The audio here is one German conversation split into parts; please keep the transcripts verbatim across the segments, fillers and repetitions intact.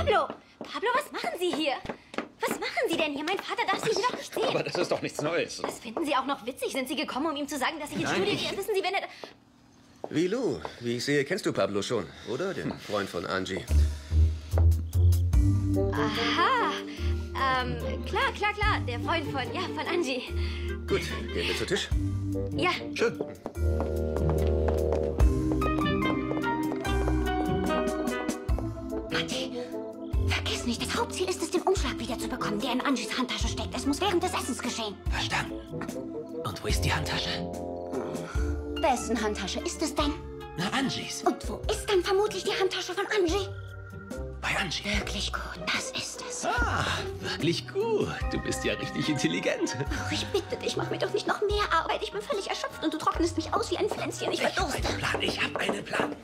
Pablo! Pablo, was machen Sie hier? Was machen Sie denn hier? Mein Vater darf Sie doch nicht sehen. Aber das ist doch nichts Neues. Das finden Sie auch noch witzig. Sind Sie gekommen, um ihm zu sagen, dass ich ins Nein, Studio ich- gehe? Wissen Sie, wenn er... Wie Lou, wie ich sehe, kennst du Pablo schon, oder? Den Freund von Angie. Aha. Ähm, klar, klar, klar. Der Freund von, ja, von Angie. Gut, gehen wir zu Tisch. Ja. Schön. Matti, vergiss nicht, das Hauptziel ist es, den Umschlag wiederzubekommen, der in Angies Handtasche steckt. Es muss während des Essens geschehen. Verstanden. Und wo ist die Handtasche? Wessen Handtasche ist es denn? Na, Angies. Und wo ist dann vermutlich die Handtasche von Angie? Bei Angie. Wirklich gut, das ist es. Ah, wirklich gut. Du bist ja richtig intelligent. Ach, ich bitte dich, mach mir doch nicht noch mehr Arbeit. Ich bin völlig erschöpft und du trocknest mich aus wie ein Pflänzchen. Ich Ich hab verdurste. einen Plan, ich hab einen Plan.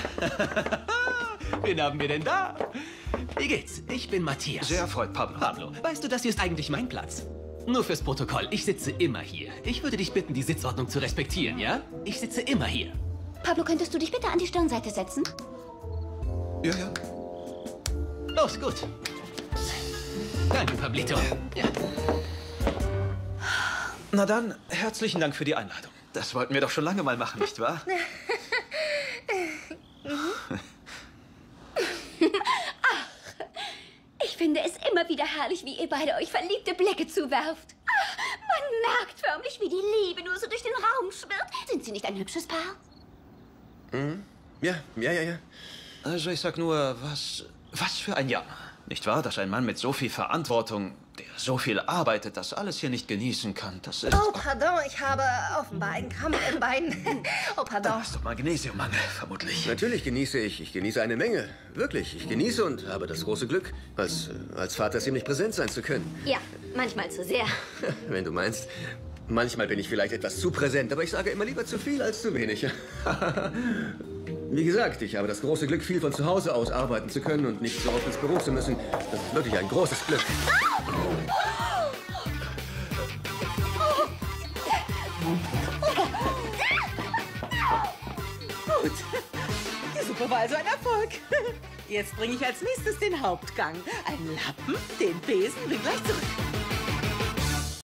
Wen haben wir denn da? Wie geht's? Ich bin Matthias. Sehr erfreut, Pablo. Pablo, weißt du, das hier ist eigentlich mein Platz. Nur fürs Protokoll, ich sitze immer hier. Ich würde dich bitten, die Sitzordnung zu respektieren, ja? Ich sitze immer hier. Pablo, könntest du dich bitte an die Stirnseite setzen? Ja, ja. Los, gut. Danke, Pablito. Ja. Na dann, herzlichen Dank für die Einladung. Das wollten wir doch schon lange mal machen, nicht wahr? Ich finde es immer wieder herrlich, wie ihr beide euch verliebte Blicke zuwerft. Ah, man merkt förmlich, wie die Liebe nur so durch den Raum schwirrt. Sind Sie nicht ein hübsches Paar? Ja, ja, ja, ja. Also ich sag nur, was, was für ein Jammer. Nicht wahr, dass ein Mann mit so viel Verantwortung, der so viel arbeitet, das alles hier nicht genießen kann. Das ist... Oh, pardon, ich habe offenbar einen Krampf im Bein. Oh, Da pardon. ist doch Magnesiummangel, vermutlich. Natürlich genieße ich. Ich genieße eine Menge. Wirklich. Ich genieße und habe das große Glück, als, äh, als Vater ziemlich präsent sein zu können. Ja, manchmal zu sehr. Wenn du meinst. Manchmal bin ich vielleicht etwas zu präsent, aber ich sage immer lieber zu viel als zu wenig. Wie gesagt, ich habe das große Glück, viel von zu Hause aus arbeiten zu können und nicht so oft ins Büro zu müssen. Das ist wirklich ein großes Glück. Gut. Die Suppe war also ein Erfolg. Jetzt bringe ich als nächstes den Hauptgang. Einen Lappen, den Besen, bin gleich zurück.